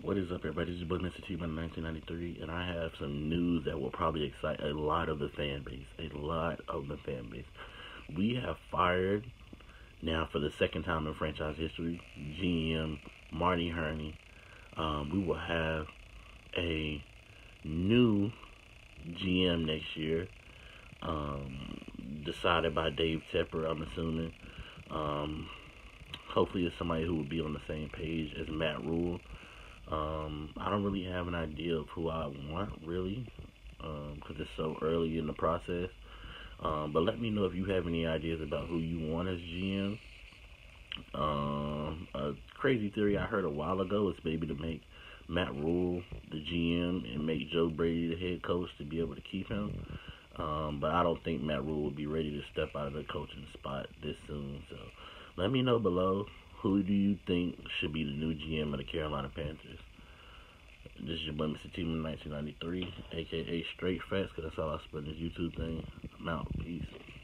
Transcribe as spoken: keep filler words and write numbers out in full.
What is up, everybody? This is your boy, Mister T, nineteen ninety-three, and I have some news that will probably excite a lot of the fan base. A lot of the fan base. We have fired, now for the second time in franchise history, G M Marty Hurney. Um, we will have a new G M next year, um, decided by Dave Tepper, I'm assuming. Um, hopefully it's somebody who will be on the same page as Matt Rhule. Um, I don't really have an idea of who I want, really, because um, it's so early in the process. Um, but let me know if you have any ideas about who you want as G M. Um, a crazy theory I heard a while ago is maybe to make Matt Rhule the G M and make Joe Brady the head coach to be able to keep him. Um, but I don't think Matt Rhule will be ready to step out of the coaching spot this soon. So let me know below. Who do you think should be the new G M of the Carolina Panthers? This is your boy, Mister T, nineteen ninety-three, a k a. Straight Facts, because that's all I spend this YouTube thing. I'm out. Peace.